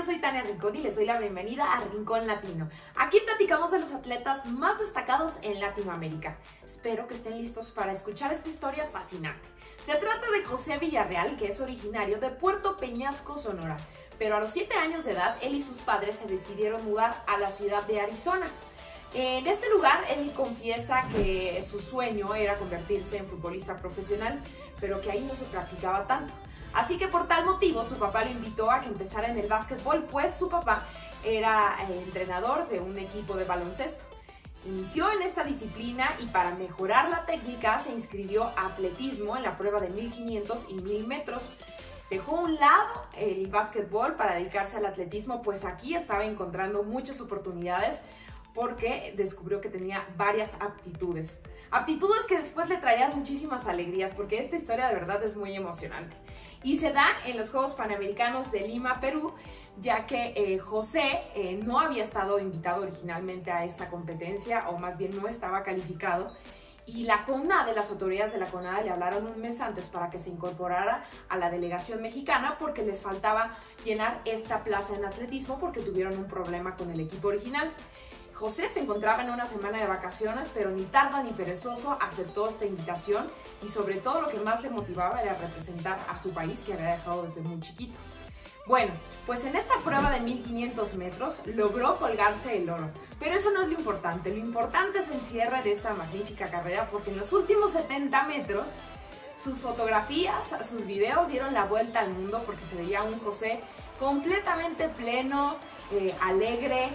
soy Tania Rincón y les doy la bienvenida a Rincón Latino. Aquí platicamos de los atletas más destacados en Latinoamérica. Espero que estén listos para escuchar esta historia fascinante. Se trata de José Villarreal, que es originario de Puerto Peñasco, Sonora, pero a los 7 años de edad, él y sus padres se decidieron mudar a la ciudad de Arizona. En este lugar, él confiesa que su sueño era convertirse en futbolista profesional, pero que ahí no se practicaba tanto. Así que por tal motivo su papá lo invitó a que empezara en el básquetbol, pues su papá era entrenador de un equipo de baloncesto. Inició en esta disciplina y para mejorar la técnica se inscribió a atletismo en la prueba de 1500 y 1000 metros. Dejó a un lado el básquetbol para dedicarse al atletismo, pues aquí estaba encontrando muchas oportunidades porque descubrió que tenía varias aptitudes. Aptitudes que después le traían muchísimas alegrías, porque esta historia de verdad es muy emocionante. Y se da en los Juegos Panamericanos de Lima, Perú, ya que José no había estado invitado originalmente a esta competencia, o más bien no estaba calificado, y la CONADE, las autoridades de la CONADE le hablaron un mes antes para que se incorporara a la delegación mexicana porque les faltaba llenar esta plaza en atletismo porque tuvieron un problema con el equipo original. José se encontraba en una semana de vacaciones, pero ni tarda ni perezoso aceptó esta invitación y sobre todo lo que más le motivaba era representar a su país que había dejado desde muy chiquito. Bueno, pues en esta prueba de 1500 metros logró colgarse el oro, pero eso no es lo importante es el cierre de esta magnífica carrera porque en los últimos 70 metros sus fotografías, sus videos dieron la vuelta al mundo porque se veía un José completamente pleno, alegre,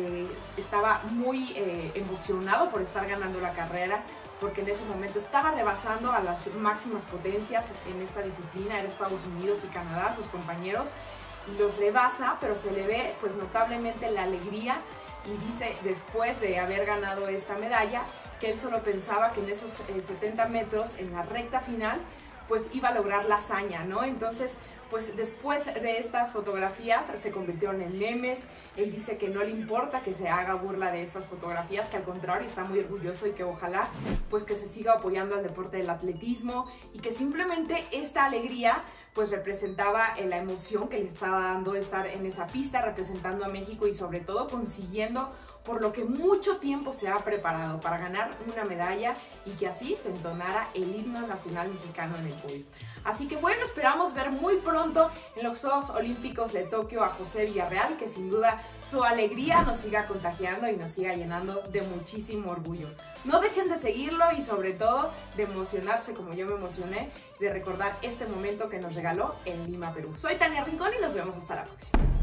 estaba muy emocionado por estar ganando la carrera porque en ese momento estaba rebasando a las máximas potencias en esta disciplina, era Estados Unidos y Canadá, sus compañeros, y los rebasa, pero se le ve pues notablemente la alegría y dice después de haber ganado esta medalla que él solo pensaba que en esos 70 metros en la recta final pues iba a lograr la hazaña, ¿no? Entonces, pues después de estas fotografías se convirtieron en memes. Él dice que no le importa que se haga burla de estas fotografías, que al contrario está muy orgulloso y que ojalá pues que se siga apoyando al deporte del atletismo y que simplemente esta alegría pues representaba la emoción que le estaba dando estar en esa pista representando a México y sobre todo consiguiendo por lo que mucho tiempo se ha preparado para ganar una medalla y que así se entonara el himno nacional mexicano en el podio. Así que bueno, esperamos ver muy pronto en los Juegos Olímpicos de Tokio a José Villarreal, que sin duda su alegría nos siga contagiando y nos siga llenando de muchísimo orgullo. No dejen de seguirlo y sobre todo de emocionarse como yo me emocioné, de recordar este momento que nos regaló en Lima, Perú. Soy Tania Rincón y nos vemos hasta la próxima.